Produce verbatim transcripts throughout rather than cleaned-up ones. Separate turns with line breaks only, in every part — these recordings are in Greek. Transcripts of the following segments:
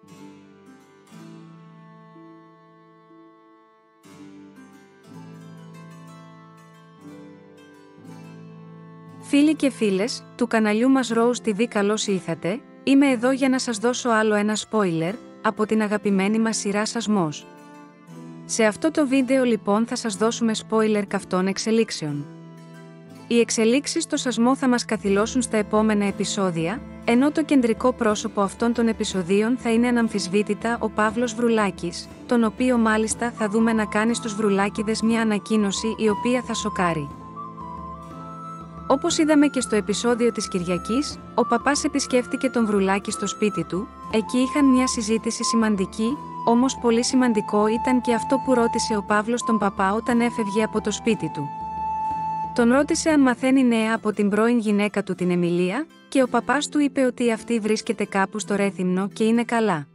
Φίλοι και φίλες του καναλιού μας Rose τι βι, καλώς ήλθατε. Είμαι εδώ για να σας δώσω άλλο ένα spoiler από την αγαπημένη μας σειρά Σασμός. Σε αυτό το βίντεο λοιπόν θα σας δώσουμε spoiler καυτών εξελίξεων. Οι εξελίξεις στο Σασμό θα μας καθυλώσουν στα επόμενα επεισόδια, ενώ το κεντρικό πρόσωπο αυτών των επεισοδίων θα είναι αναμφισβήτητα ο Παύλος Βρουλάκης, τον οποίο μάλιστα θα δούμε να κάνει στους Βρουλάκηδες μια ανακοίνωση η οποία θα σοκάρει. Όπως είδαμε και στο επεισόδιο της Κυριακής, ο παπάς επισκέφτηκε τον Βρουλάκη στο σπίτι του, εκεί είχαν μια συζήτηση σημαντική, όμως πολύ σημαντικό ήταν και αυτό που ρώτησε ο Παύλος τον παπά όταν έφευγε από το σπίτι του. Τον ρώτησε αν μαθαίνει νέα από την πρώην γυναίκα του την Εμιλία, και ο παπάς του είπε ότι αυτή βρίσκεται κάπου στο Ρέθυμνο και είναι καλά.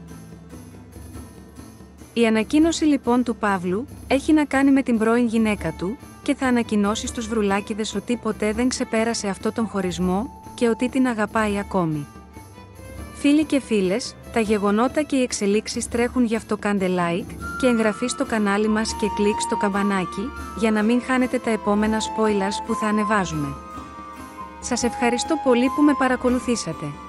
Η ανακοίνωση λοιπόν του Παύλου έχει να κάνει με την πρώην γυναίκα του και θα ανακοινώσει στους Βρουλάκηδες ότι ποτέ δεν ξεπέρασε αυτό τον χωρισμό και ότι την αγαπάει ακόμη. Φίλοι και φίλες, τα γεγονότα και οι εξελίξεις τρέχουν, γι' αυτό κάντε like και εγγραφή στο κανάλι μας και κλικ στο καμπανάκι για να μην χάνετε τα επόμενα spoilers που θα ανεβάζουμε. Σας ευχαριστώ πολύ που με παρακολουθήσατε.